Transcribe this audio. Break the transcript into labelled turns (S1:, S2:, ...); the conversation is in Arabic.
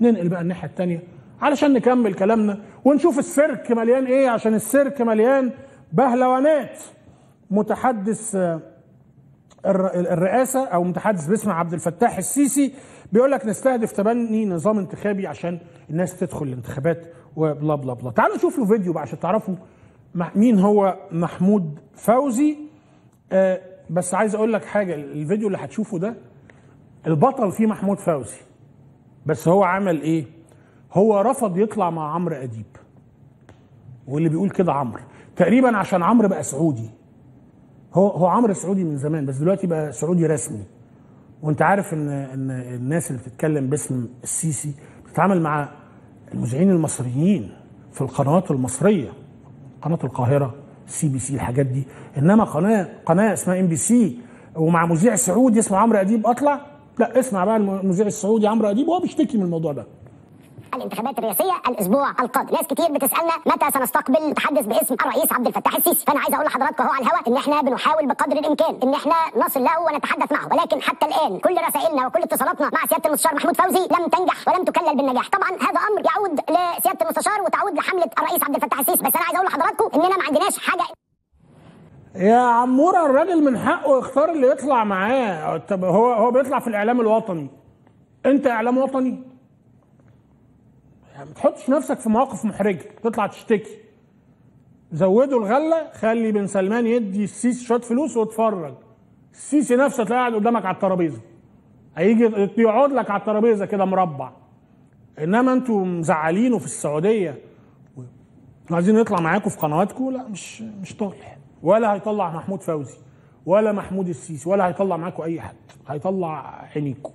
S1: ننقل بقى الناحيه الثانيه علشان نكمل كلامنا ونشوف السيرك مليان ايه، عشان السيرك مليان بهلوانات. متحدث الرئاسه او متحدث باسم عبد الفتاح السيسي بيقول لك نستهدف تبني نظام انتخابي عشان الناس تدخل الانتخابات وبلا بلا بلا. تعالوا نشوف له فيديو بقى عشان تعرفوا مين هو محمود فوزي. بس عايز اقول لك حاجه، الفيديو اللي هتشوفه ده البطل فيه محمود فوزي، بس هو عمل ايه؟ هو رفض يطلع مع عمرو اديب، واللي بيقول كده عمرو تقريبا عشان عمرو بقى سعودي. هو عمرو سعودي من زمان بس دلوقتي بقى سعودي رسمي. وانت عارف ان الناس اللي بتتكلم باسم السيسي بتتعامل مع المذيعين المصريين في القنوات المصريه، قناه القاهره، CBC، الحاجات دي. انما قناه اسمها MBC ومع مذيع سعودي اسمه عمرو اديب اطلع؟ لا، اسمع بقى المذيع السعودي عمرو اديب وهو بيشتكي من الموضوع ده.
S2: الانتخابات الرئاسيه الاسبوع القادم، ناس كتير بتسالنا متى سنستقبل متحدث باسم الرئيس عبد الفتاح السيسي، فانا عايز اقول لحضراتكم اهو على الهواء ان احنا بنحاول بقدر الامكان ان احنا نصل له ونتحدث معه، ولكن حتى الان كل رسائلنا وكل اتصالاتنا مع سياده المستشار محمود فوزي لم تنجح ولم تكلل بالنجاح. طبعا هذا امر يعود لسياده المستشار وتعود لحمله الرئيس عبد الفتاح السيسي، بس انا عايز اقول لحضراتكم اننا ما عندناش حاجه.
S1: يا عموره، الراجل من حقه يختار اللي يطلع معاه. طب هو بيطلع في الاعلام الوطني، انت اعلام وطني؟ يعني ما تحطش نفسك في مواقف محرجه تطلع تشتكي. زودوا الغله، خلي بن سلمان يدي السيسي شويه فلوس واتفرج. السيسي نفسه تلاقيه قاعد قدامك على الترابيزه، هيجي يقعد لك على الترابيزه كده مربع. انما انتوا مزعلينه في السعوديه وعايزين يطلع معاكم في قنواتكم، لا مش طالع، ولا هيطلع محمود فوزي ولا محمود السيسي ولا هيطلع معاكم اي حد، هيطلع عينيكم.